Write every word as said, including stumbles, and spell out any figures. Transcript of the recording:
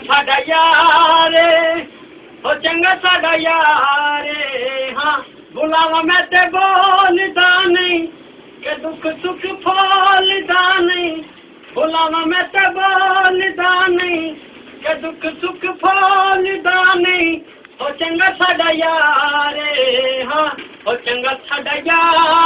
साडा यारे ओ चंगा साडा यारे हाँ बुलावा मैं ते बोलदा नहीं के दुख सुख फोलदा नहीं बुलावा मैं ते बोलदा नहीं के दुख सुख फोलदा नहीं ओ चंगा साडा यारे हाँ ओ चंगा साडा यार